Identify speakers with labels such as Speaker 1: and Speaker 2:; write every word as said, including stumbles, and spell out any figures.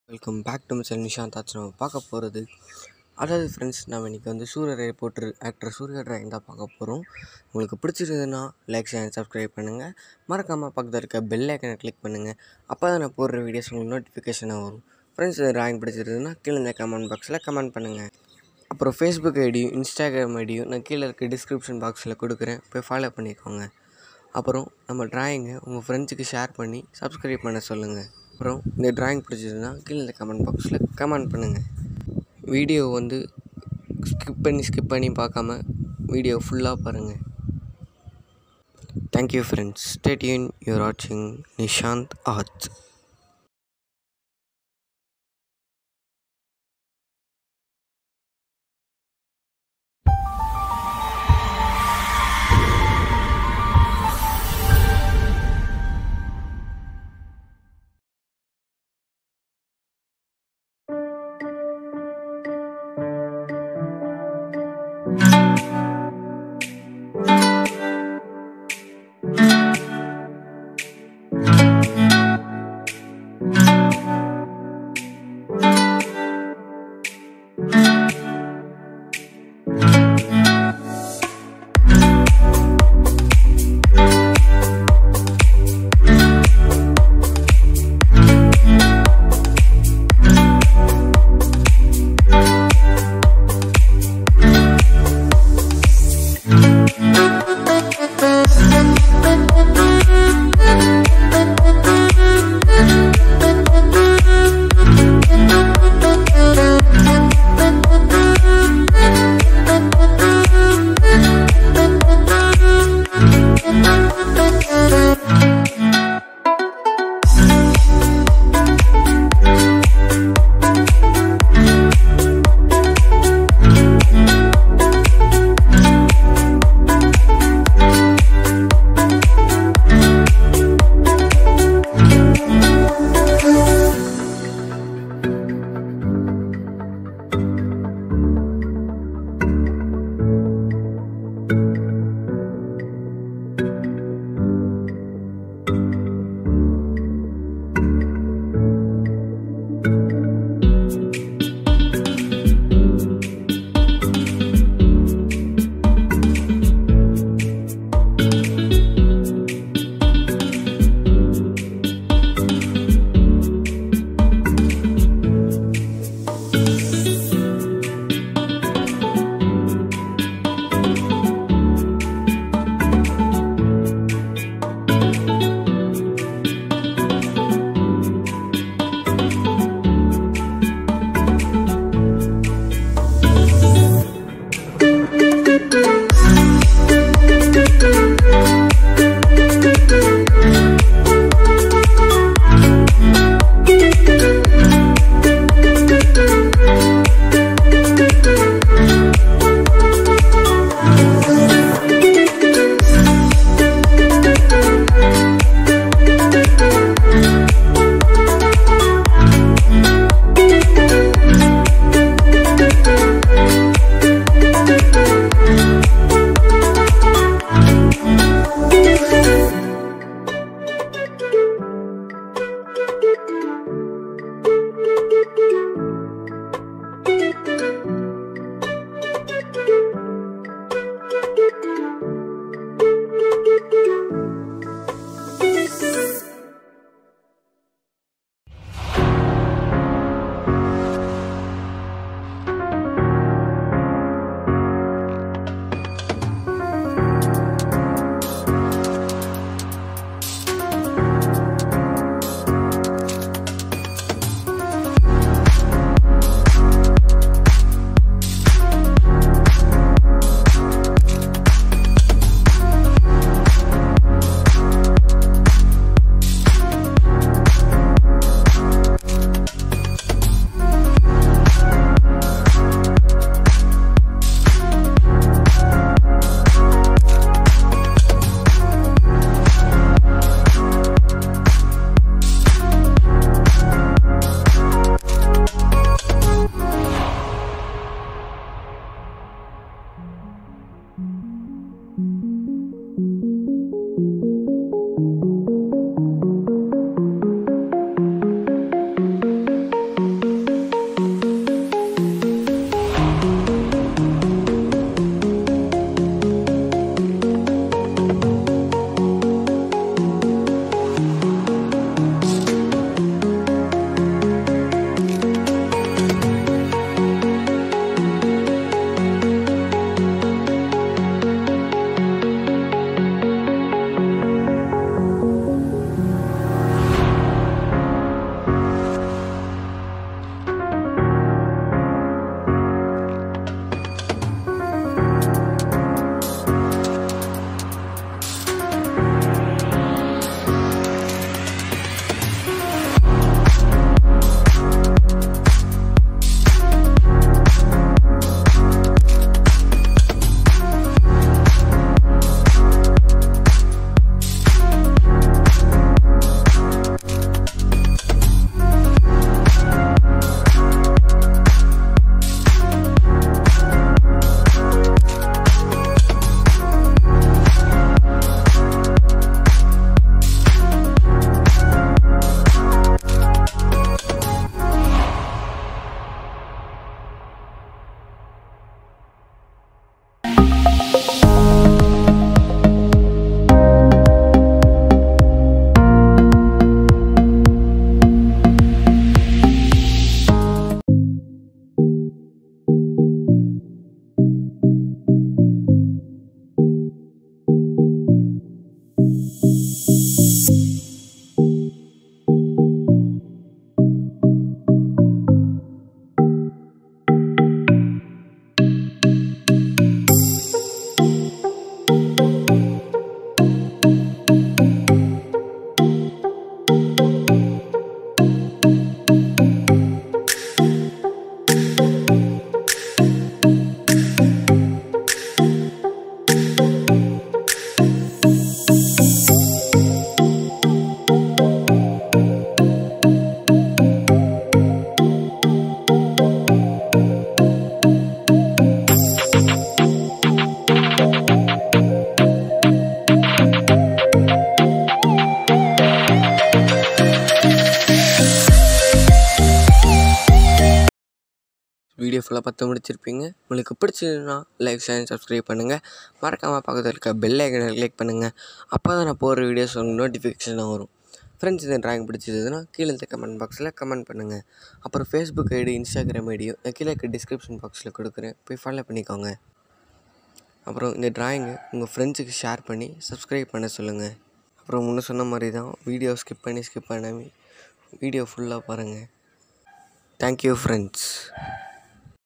Speaker 1: Welcome back to mister Nishanth. ஆச்சு நம்ம பார்க்க போகிறது, அதாவது ஃப்ரெண்ட்ஸ், நம்ம இன்றைக்கி வந்து சூரியரை போட்டு ஆக்டர் சூர்யா டிராயிங் தான் பார்க்க போகிறோம். உங்களுக்கு பிடிச்சிருந்ததுன்னா லைக் ஷேர் சப்ஸ்கிரைப் பண்ணுங்கள். மறக்காமல் பக்கத்தில் இருக்க பெல் ஐக்கனை கிளிக் பண்ணுங்கள். அப்போ தான் நான் போடுற வீடியோஸ் உங்களுக்கு நோட்டிஃபிகேஷனாக வரும். ஃப்ரெண்ட்ஸ், டிராயிங் பிடிச்சிருந்ததுன்னா கீழே இந்த கமெண்ட் பாக்ஸில் கமெண்ட் பண்ணுங்கள். அப்புறம் ஃபேஸ்புக் ஐடியும் இன்ஸ்டாகிராம் ஐடியும் நான் கீழே இருக்க டிஸ்கிரிப்ஷன் பாக்ஸில் கொடுக்குறேன், போய் ஃபாலோ பண்ணிக்கோங்க. அப்புறம் நம்ம டிராயிங்கை உங்கள் ஃப்ரெண்ட்ஸுக்கு ஷேர் பண்ணி சப்ஸ்கிரைப் பண்ண சொல்லுங்கள். அப்புறம் இந்த டிராயிங் பிடிச்சதுன்னா கீழே இந்த கமெண்ட் பாக்ஸில் கமெண்ட் பண்ணுங்கள். வீடியோ வந்து ஸ்கிப் பண்ணி ஸ்கிப் பண்ணி பார்க்காம வீடியோ ஃபுல்லாக பாருங்கள். Thank you friends. Stay tuned. You are வாட்சிங் நிஷாந்த் ஆர்ட்ஸ். வீடியோ ஃபுல்லாக பார்த்து முடிச்சிருப்பீங்க. உங்களுக்கு பிடிச்சதுன்னா லைக் ஷேர் சப்ஸ்கிரைப் பண்ணுங்கள். மறக்காமல் பக்கத்தில் இருக்க பெல் ஐக்கனை கிளிக் பண்ணுங்கள். அப்போ தான் நான் போடுற வீடியோஸ் உங்களுக்கு நோட்டிஃபிகேஷனாக வரும். ஃப்ரெண்ட்ஸ் இந்த ட்ராயிங் பிடிச்சதுன்னா கீழே இருக்க கமெண்ட் பாக்ஸில் கமெண்ட் பண்ணுங்கள். அப்புறம் ஃபேஸ்புக் ஐடி இன்ஸ்டாகிராம் ஐடியும் நான் கீழே இருக்க டிஸ்கிரிப்ஷன் பாக்ஸில் கொடுக்குறேன், போய் ஃபாலோ பண்ணிக்கோங்க. அப்புறம் இந்த ட்ராயிங்கை உங்கள் ஃப்ரெண்ட்ஸுக்கு ஷேர் பண்ணி சப்ஸ்கிரைப் பண்ண சொல்லுங்கள். அப்புறம் முன்ன சொன்ன மாதிரி தான் வீடியோ ஸ்கிப் பண்ணி ஸ்கிப் பண்ணாமல் வீடியோ ஃபுல்லாக பாருங்கள். Thank you friends.